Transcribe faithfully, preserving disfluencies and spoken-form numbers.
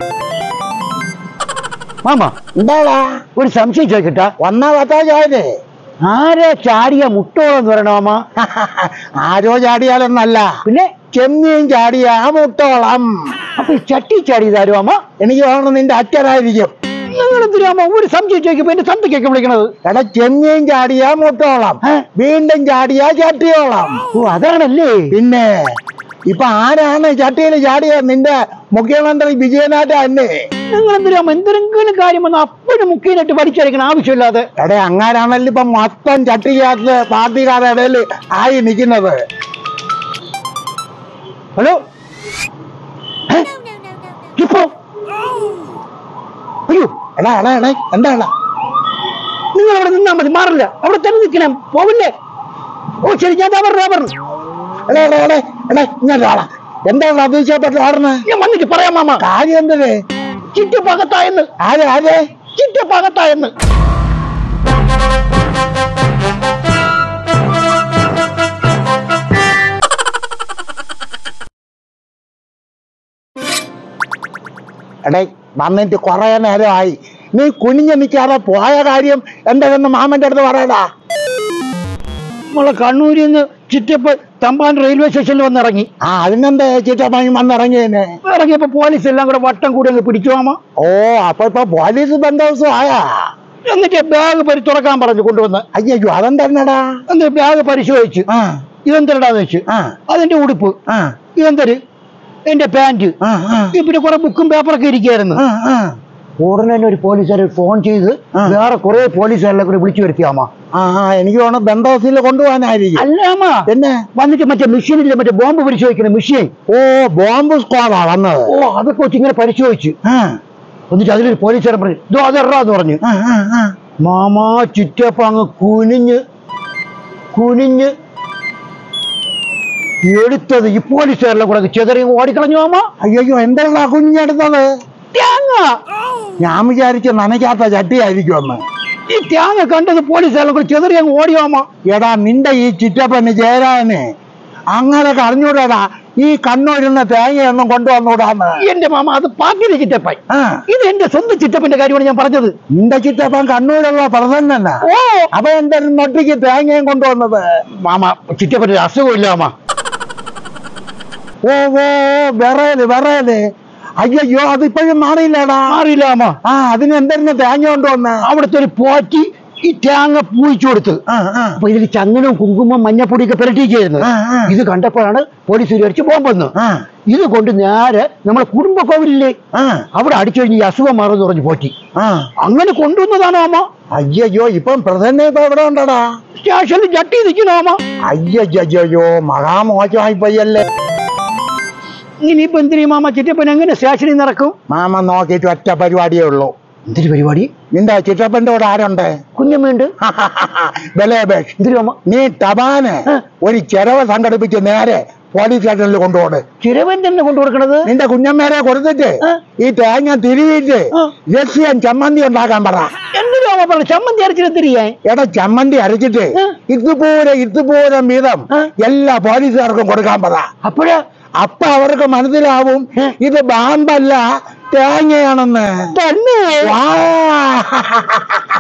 Mama എന്താടാ ഒരു സംശയം ചോദിക്കട്ടാ? ഒന്നാ പത്താ ചായതേ ആരാ ചാടിയ മുട്ടോളം പറയണോ മാമ? ആരോ ചാടിയാലൊന്നല്ല, പിന്നെ ചെമ്മീൻ ചാടിയ മുട്ടോളം. അപ്പൊ ഈ ചട്ടി ചാടിയതാരോ മാമ? എനിക്ക് തോന്നുന്നു നിന്റെ അച്ഛനായിരിക്കും. നിങ്ങളെന്തിനാമോ ഒരു സംശയം ചോദിക്കുമ്പോ എന്റെ സന്തൊക്കെ വിളിക്കണത്? എടാ, ചെമ്മീൻ ചാടിയ മുട്ടോളം, വീണ്ടും ചാടിയ ചട്ടിയോളം. ഓ അതാണല്ലേ. പിന്നെ ഇപ്പൊ ആരാണ് ചട്ടിയിൽ ചാടിയ? നിന്റെ മുഖ്യമന്ത്രി വിജയനാഥ അല്ലേ? നിങ്ങളെന്തിനാമോ എന്തെങ്കിലും കാര്യം വന്ന് അപ്പോഴും മുഖ്യനായിട്ട് പഠിച്ചടിക്കണം ആവശ്യമില്ലാതെ. എടേ, അങ്ങാരാണല്ലോ ഇപ്പൊ മൊത്തം ചട്ടിക്കകത്ത് പാർട്ടിക്കാരുടെ ഇടയിൽ ആയി നിൽക്കുന്നത്. ഹലോ, ഇപ്പോ അയ്യോ എടാ എടാ എടേ എന്താണ്? നിങ്ങൾ അവിടെ നിന്നാ മതി, മാറില്ല, അവിടെ തന്നെ നിൽക്കണം, പോവില്ലേ? ഓ ശരി, ഞാൻ പറഞ്ഞു പറഞ്ഞു എടേ എടേ എടേ എടേ ഇങ്ങോട്ടാളാ. എന്താണ് അതിശയപ്പെട്ട് ആടുന്നത്? ഞാൻ വന്നിട്ട് പറയാം മാമ. കാര്യം എന്തേ? ചിറ്റപ്പാകത്തായെന്ന്. ആരെ ആരെ? ചിറ്റപ്പാകത്തായെന്ന്. എടേ, വന്നിട്ട് കുറെ നേരമായി. നീ കുനിഞ്ഞു നിൽക്കാതെ പോയ കാര്യം എന്താണെന്ന് മാമന്റെ അടുത്ത് പറയടാ. നമ്മളെ കണ്ണൂരിൽ നിന്ന് ചിറ്റപ്പ തമ്പാൻ റെയിൽവേ സ്റ്റേഷനിൽ വന്നിറങ്ങി. ആ അതിനെന്താ ചിറ്റപ്പൻ വന്നിറങ്ങിയതിന്? ഇറങ്ങിയപ്പോ പോലീസ് എല്ലാം കൂടെ വട്ടം കൂടി അങ്ങ് പിടിച്ചു മാമ. ഓ, അപ്പൊ ഇപ്പൊ പോലീസ് ബന്ധോസം ആയാ? എന്നിട്ട് ബാഗ് പരി തുറക്കാൻ പറഞ്ഞു കൊണ്ടുവന്ന്. അയ്യോ, അതെന്താടാ? എന്നിട്ട് ബാഗ് പരിശോധിച്ചു. ആ ഇതെന്തരടാന്ന് വെച്ചു. ആ അതിന്റെ ഉടുപ്പ്. ആ ഇതെന്തര്? എന്റെ പാന്റ്. ആ ആ പിന്നെ കുറെ ബുക്കും പേപ്പറൊക്കെ ഇരിക്കുകയായിരുന്നു. ആ ആ ഉടനെ തന്നെ ഒരു പോലീസുകാരെ ഫോൺ ചെയ്ത് വേറെ കുറെ പോലീസുകാരെ കൂടെ വിളിച്ചു വരുത്തിയാമ. ആ ആ എനിക്ക് തോന്നുന്നു ബന്ധോസിൽ കൊണ്ടുപോകാനായിരിക്കും. അല്ലാമ പിന്നെ വന്നിട്ട് മറ്റേ മെഷീനില്ലേ, മറ്റേ ബോംബ് പരിശോധിക്കുന്ന മെഷീൻ. ഓ, ബോംബ് സ്ക്വാഡാ വന്നത്. ഓ അതൊക്കെ വെച്ച് ഇങ്ങനെ പരിശോധിച്ചു. ആ എന്നിട്ട് അതിലൊരു പോലീസുകാരൻ പറഞ്ഞു ഇതോ അതെറാന്ന് പറഞ്ഞു. ആ ആ ആ മാമാ ചുറ്റപ്പ അങ്ങ് കുനിഞ്ഞ് കുനിഞ്ഞ് എടുത്തത് ഈ പോലീസുകാരെല്ലാം കൂടെ ചെതറി ഓടിക്കളഞ്ഞു മാമ. അയ്യോ, എന്താ കുഞ്ഞെടുത്തത്? തേങ്ങ. ഞാൻ വിചാരിച്ചു നനയ്ക്കാത്ത ചട്ടിയായിരിക്കുമെന്ന്. ഈ തേങ്ങ കണ്ടത് പോലീസുകാരെല്ലാം കൂടെ ചെതറി അങ്ങ് ഓടിയോമ്മ. എടാ, നിന്റെ ഈ ചിറ്റപ്പന് ചേരാന് അങ്ങനെ അറിഞ്ഞൂടാ. ഈ കണ്ണൂരുന്ന തേങ്ങയൊന്നും കൊണ്ടുവന്നൂടാന്ന്. എന്റെ മാമ, അത് പാർട്ടിയിലെ ചിറ്റപ്പൻ. ആ ഇത് എന്റെ സ്വന്തം ചിറ്റപ്പന്റെ കാര്യമാണ് ഞാൻ പറഞ്ഞത്. നിന്റെ ചിറ്റപ്പൻ കണ്ണൂരുള്ള പ്രസന്നല്ല. ഓ അപ്പൊ എന്തായാലും നൊട്ടിക്ക് തേങ്ങയും കൊണ്ടുവന്നത്? മാമ, ചിറ്റപ്പന്റെ ഒരു അസുഖമില്ല മാമ. ഓ ഓ വിറയല് വിറയല്. അയ്യോ, അതിപ്പോഴും മാറിയില്ലടാ. മാറിയില്ല മാമ. ആ അതിന് എന്തായിരുന്നു തേങ്ങ കൊണ്ടുവന്ന്? അവിടുത്തെ ഒരു പോറ്റി ഈ തേങ്ങ പൂയിച്ചു കൊടുത്ത്. അപ്പൊ ഇതിൽ ചന്ദനവും കുങ്കുമം മഞ്ഞപ്പൊടിയൊക്കെ പുരട്ടിയിരിക്കുന്നു. ഇത് കണ്ടപ്പോഴാണ് പോലീസ് വിചാരിച്ച് ബോംബെന്ന്. ഇത് കൊണ്ട് നേരെ നമ്മളെ കുടുംബ കോവിലില്ലേ അവിടെ അടിച്ചു കഴിഞ്ഞ് ഈ അസുഖം മാറുമെന്ന് പറഞ്ഞു പോറ്റി. അങ്ങനെ കൊണ്ടുവന്നതാണ് മാമ. അയ്യോ, ഇപ്പം പ്രധാന ഇപ്പൊ എവിടെ ഉണ്ടടാ? സ്റ്റേഷനിൽ ജട്ടി നിൽക്കുന്നു മാമ. അയ്യോ, മഹാമോശമായി പോയല്ലേ. ഇനിയിപ്പോ എന്തിനീ മാമ ചിറ്റപ്പൻ എങ്ങനെ സ്റ്റേഷനിൽ നടക്കും? മാമ നോക്കിയിട്ട് ഒറ്റ പരിപാടിയേ ഉള്ളൂ. എന്തൊരു പരിപാടി? നിന്റെ ചിറ്റപ്പന്റെ കൂടെ ആരുണ്ട്? കുഞ്ഞമ്മയുണ്ട്. ബലേബേഷ്, എന്തിനു മാമ? നീ ടബാന് ഒരു ചെലവ് സംഘടിപ്പിച്ച് നേരെ പോലീസ് സ്റ്റേഷനിൽ കൊണ്ടുപോണ്. ചിരവൻ തന്നെ കൊണ്ടുകൊടുക്കണത്? നിന്റെ കുഞ്ഞമ്മേരെ കൊടുത്തിട്ട് ഈ തേങ്ങ തിരിവിട്ട് രസ്യം ചമ്മന്തി ഉണ്ടാക്കാൻ പറ. എന്തിനു മാമ പറഞ്ഞു ചമ്മന്തി അരച്ചിട്ട് തിരിയാൻ? എടാ, ചമ്മന്തി അരച്ചിട്ട് ഇതുപോലെ ഇതുപോലെ വീതം എല്ലാ പോലീസുകാർക്കും കൊടുക്കാൻ പറ. അപ്പോഴാ അപ്പൊ അവർക്ക് മനസ്സിലാവും ഇത് ബാമ്പല്ല തേങ്ങയാണെന്ന്. തന്നെ. വാ